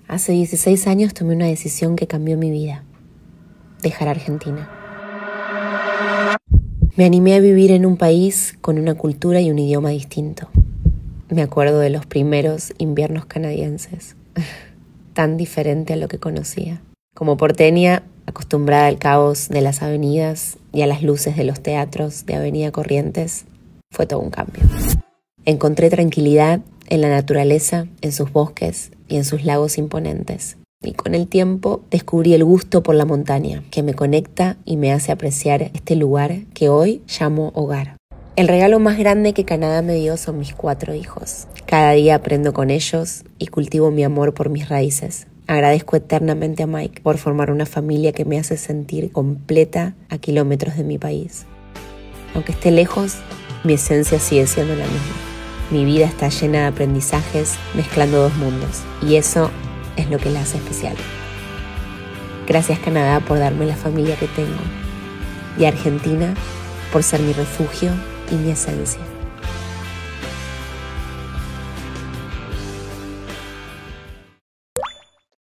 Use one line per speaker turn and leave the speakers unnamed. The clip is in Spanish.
Hace 16 años tomé una decisión que cambió mi vida: dejar Argentina. Me animé a vivir en un país con una cultura y un idioma distinto. Me acuerdo de los primeros inviernos canadienses, tan diferente a lo que conocía. Como porteña, acostumbrada al caos de las avenidas y a las luces de los teatros de Avenida Corrientes, fue todo un cambio. Encontré tranquilidad en la naturaleza, en sus bosques y en sus lagos imponentes. Y con el tiempo descubrí el gusto por la montaña, que me conecta y me hace apreciar este lugar que hoy llamo hogar. El regalo más grande que Canadá me dio son mis 4 hijos. Cada día aprendo con ellos y cultivo mi amor por mis raíces. Agradezco eternamente a Mike por formar una familia que me hace sentir completa a kilómetros de mi país. Aunque esté lejos, mi esencia sigue siendo la misma. Mi vida está llena de aprendizajes mezclando 2 mundos, y eso es lo que la hace especial. Gracias, Canadá, por darme la familia que tengo, y Argentina por ser mi refugio y mi esencia.